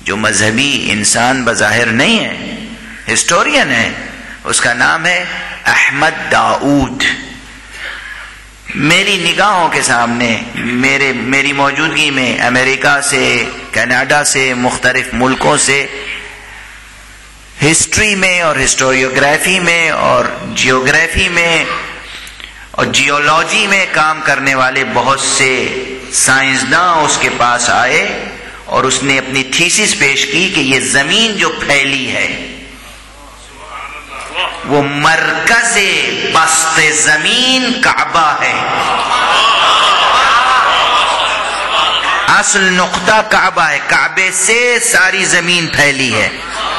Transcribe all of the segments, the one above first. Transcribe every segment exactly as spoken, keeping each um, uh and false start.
جو مذہبی انسان بظاہر نہیں ہے، ہسٹورین ہے، اس کا نام ہے احمد داؤد. میری نگاہوں کے سامنے میرے میری موجودگی میں امریکہ سے، کینیڈا سے، مختلف ملکوں سے ہسٹری میں اور ہسٹوریوگرافی میں اور جیوگرافی میں اور جیولوجی میں کام کرنے والے بہت سے سائنسداں اس کے پاس آئے اور اس نے اپنی تھیسس پیش کی کہ یہ زمین جو پھیلی ہے وہ مرکز بسط زمین کعبہ ہے. اصل نقطہ کعبہ ہے، کعبے سے ساری زمین پھیلی ہے،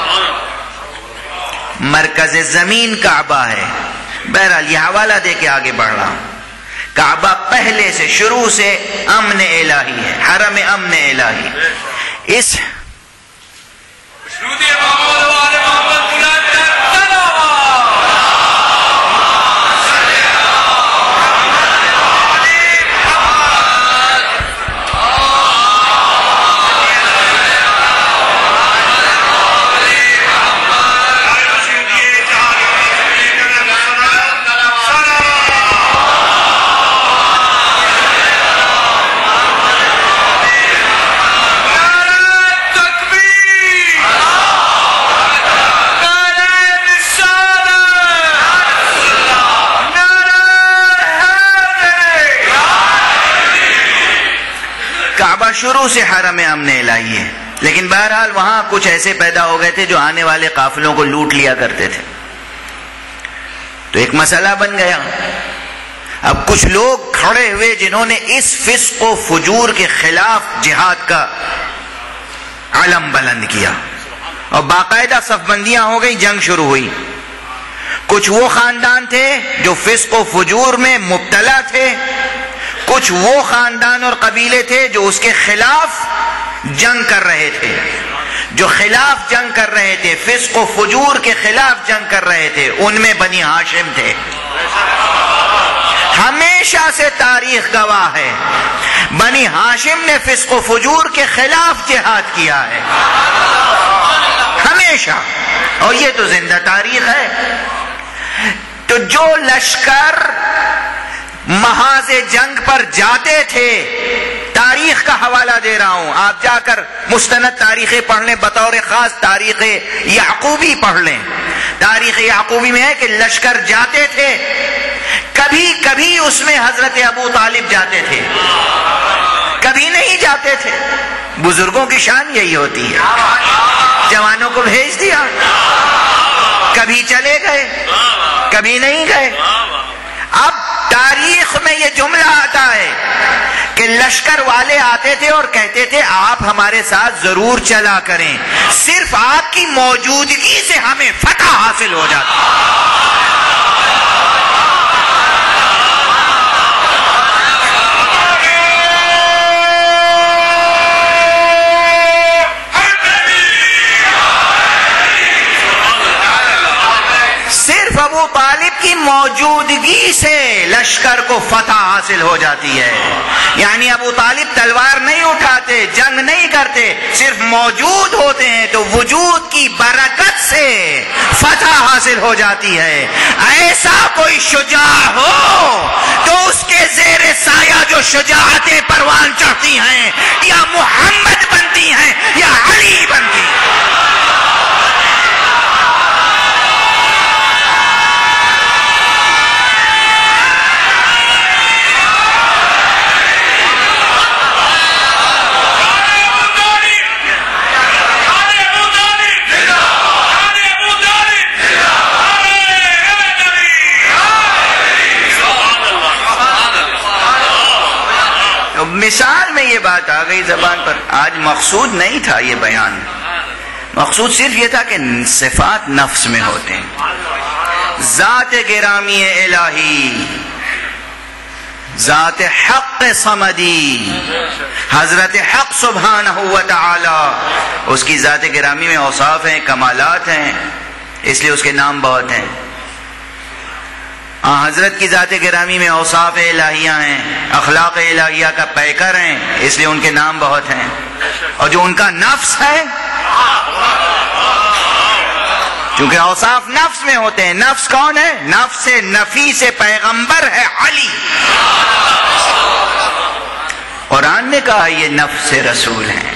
مرکز زمین کعبہ ہے. بہرحال یہ حوالہ دے کے آگے بڑھ رہا ہوں. کعبہ پہلے سے شروع سے امن الہی ہے، حرم امن الہی. اس شروع سے حرم امن الہی ہے، لیکن بہرحال وہاں کچھ ایسے پیدا ہو گئے تھے جو آنے والے قافلوں کو لوٹ لیا کرتے تھے، تو ایک مسئلہ بن گیا. اب کچھ لوگ کھڑے ہوئے جنہوں نے اس فسق و فجور کے خلاف جہاد کا علم بلند کیا اور باقاعدہ صف بندیاں ہو گئی، جنگ شروع ہوئی. کچھ وہ خاندان تھے جو فسق و فجور میں مبتلا تھے، کچھ وہ خاندان اور قبیلے تھے جو اس کے خلاف جنگ کر رہے تھے، جو خلاف جنگ کر رہے تھے، فسق و فجور کے خلاف جنگ کر رہے تھے. ان میں بنی ہاشم تھے. ہمیشہ سے تاریخ گواہ ہے بنی ہاشم نے فسق و فجور کے خلاف جہاد کیا ہے، ہمیشہ، اور یہ تو زندہ تاریخ ہے. تو جو لشکر محاذ جنگ پر جاتے تھے، تاریخ کا حوالہ دے رہا ہوں، آپ جا کر مستند تاریخیں پڑھ لیں، بطور خاص تاریخ یعقوبی پڑھ لیں. تاریخ یعقوبی میں ہے کہ لشکر جاتے تھے، کبھی کبھی اس میں حضرت ابو طالب جاتے تھے، کبھی نہیں جاتے تھے. بزرگوں کی شان یہی ہوتی ہے، جوانوں کو بھیج دیا، کبھی چلے گئے کبھی نہیں گئے. اب تاریخ میں یہ جملہ آتا ہے کہ لشکر والے آتے تھے اور کہتے تھے آپ ہمارے ساتھ ضرور چلا کریں، صرف آپ کی موجودگی سے ہمیں فتح حاصل ہو جاتی. ابو طالب کی موجودگی سے لشکر کو فتح حاصل ہو جاتی ہے. یعنی ابو طالب تلوار نہیں اٹھاتے، جنگ نہیں کرتے، صرف موجود ہوتے ہیں تو وجود کی برکت سے فتح حاصل ہو جاتی ہے. ایسا کوئی شجاع ہو تو اس کے زیر سایہ جو شجاعتیں پروان چڑھتی ہیں یا محمد بنتی ہیں یا علی بنتی ہیں. مثال میں یہ بات آ گئی زبان پر. آج مقصود نہیں تھا یہ بیان، مقصود صرف یہ تھا کہ صفات نفس میں ہوتے ہیں. ذات گرامی الہی، ذات حق صمدی، حضرت حق سبحانہ و تعالی، اس کی ذات گرامی میں اوصاف ہیں، کمالات ہیں، اس لیے اس کے نام بہت ہیں. حضرت کی ذات گرامی میں اوصاف الہیہ ہیں، اخلاق الہیہ کا پیکر ہیں، اس لیے ان کے نام بہت ہیں. اور جو ان کا نفس ہے چونکہ اوصاف نفس میں ہوتے ہیں. نفس کون ہے؟ نفس نفیس پیغمبر ہے علی. قرآن نے کہا یہ نفس رسول ہیں،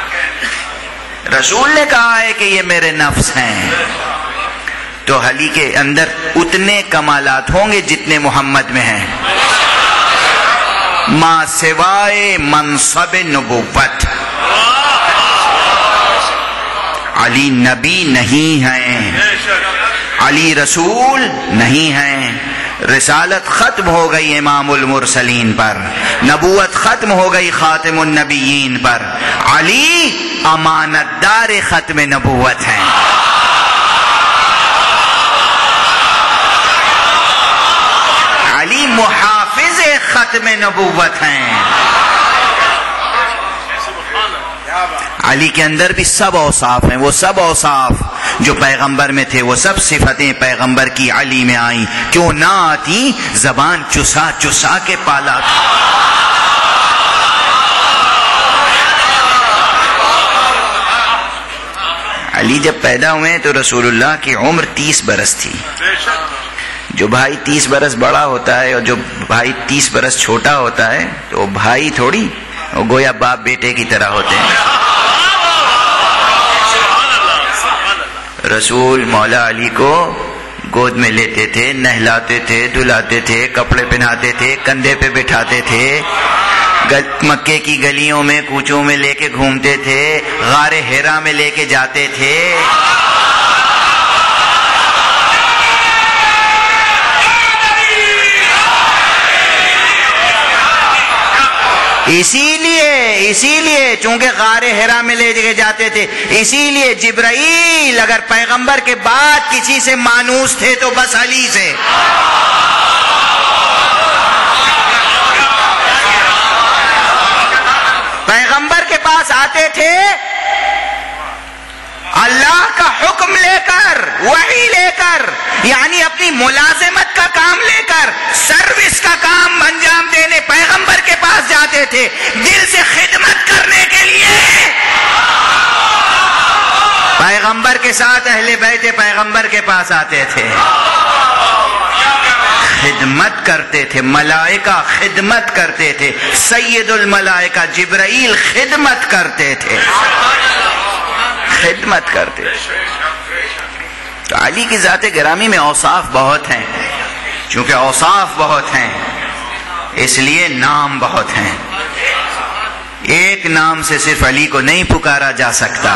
رسول نے کہا ہے کہ یہ میرے نفس ہیں. تو علی کے اندر اتنے کمالات ہوں گے جتنے محمد میں ہیں، ما سوائے منصب نبوت. علی نبی نہیں ہیں، علی رسول نہیں ہیں. رسالت ختم ہو گئی امام المرسلین پر، نبوت ختم ہو گئی خاتم النبیین پر. علی امانت دار ختم نبوت ہیں. علی محافظ ختم نبوت ہیں. علی کے اندر بھی سب اوصاف ہیں، وہ سب اوصاف جو پیغمبر میں تھے، وہ سب صفتیں پیغمبر کی علی میں آئیں. کیوں نہ آتی؟ زبان چسا چسا کے پالا. علی جب پیدا ہوئے تو رسول اللہ کی عمر تیس برس تھی. جو بھائی تیس برس بڑا ہوتا ہے اور جو بھائی تیس برس چھوٹا ہوتا ہے تو بھائی تھوڑی، وہ گویا باپ بیٹے کی طرح ہوتے ہیں. رسول مولا علی کو گود میں لیتے تھے، نہلاتے تھے، دھلاتے تھے، کپڑے پہناتے تھے، کندھے پہ بٹھاتے تھے، مکے کی گلیوں میں کوچوں میں لے کے گھومتے تھے، غار ہیرا میں لے کے جاتے تھے. اسی لیے اسی لیے چونکہ غار ہیرا میں لے کے جاتے تھے، اسی لیے جبرائیل اگر پیغمبر کے بعد کسی سے مانوس تھے تو بس علی سے. پیغمبر کے پاس آتے تھے اللہ کا حکم لے کر، وحی لے کر، یعنی اپنی ملازمت کا کام لے کر، سروس کا کام انجام دینے پیغمبر کے پاس جاتے تھے، دل سے خدمت کرنے کے لیے. پیغمبر کے ساتھ اہل بیت پیغمبر کے پاس آتے تھے، خدمت کرتے تھے. ملائکہ خدمت کرتے تھے، سید الملائکہ جبرائیل خدمت کرتے تھے، خدمت کرتے. تو علی کی ذات گرامی میں اوصاف بہت ہیں. چونکہ اوصاف بہت ہیں اس لیے نام بہت ہیں. ایک نام سے صرف علی کو نہیں پکارا جا سکتا.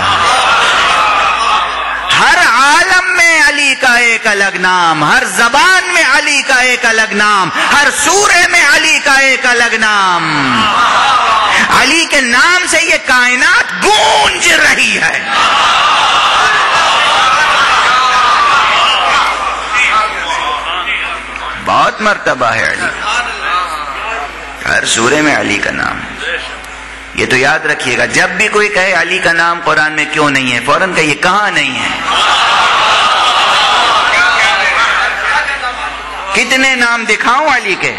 ہر عالم میں علی کا ایک الگ نام، ہر زبان میں علی کا ایک الگ نام، ہر سورے میں علی کا ایک الگ نام. علی کے نام سے یہ کائنات گونج رہی ہے. بہت مرتبہ ہے علی، ہر سورے میں علی کا نام. یہ تو یاد رکھیے گا، جب بھی کوئی کہے علی کا نام قرآن میں کیوں نہیں ہے، فوراً کہیے کہاں نہیں ہے. کتنے نام دکھاؤں علی کے؟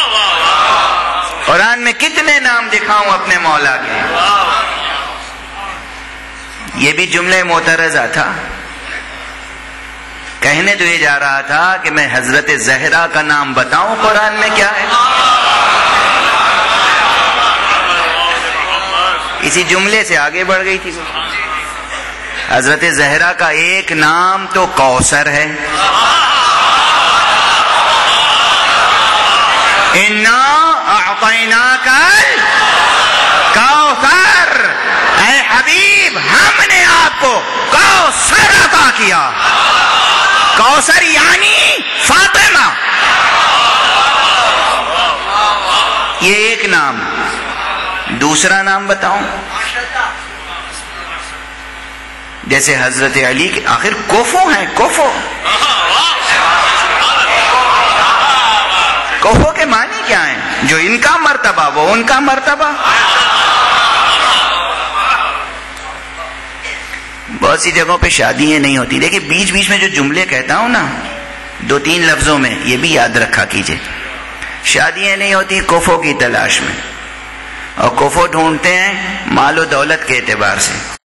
قرآن میں کتنے نام دکھاؤں اپنے مولا کے؟ یہ بھی جملہ معترضہ تھا. کہنے تو یہ جا رہا تھا کہ میں حضرت زہرا کا نام بتاؤں قرآن میں کیا ہے. اسی جملے سے آگے بڑھ گئی تھی. حضرت زہرا کا ایک نام تو کوثر ہے. اِنَّا أَعْطَيْنَاكَ الْكَوْثَرَ، اے حبیب ہم نے آپ کو کوثر عطا کیا. کوثر یعنی فاطمہ. یہ ایک نام. دوسرا نام بتاؤں؟ جیسے حضرت علی کے آخر کوفو ہیں. کوفو کوفو کے معنی کیا ہیں؟ جو ان کا مرتبہ وہ ان کا مرتبہ. بہت سی جگہوں پہ شادیاں نہیں ہوتی. دیکھیں بیچ بیچ میں جو جملے کہتا ہوں نا دو تین لفظوں میں، یہ بھی یاد رکھا کیجئے. شادیاں نہیں ہوتی کوفو کی تلاش میں، اور کوفو ڈھونڈتے ہیں مال و دولت کے اعتبار سے.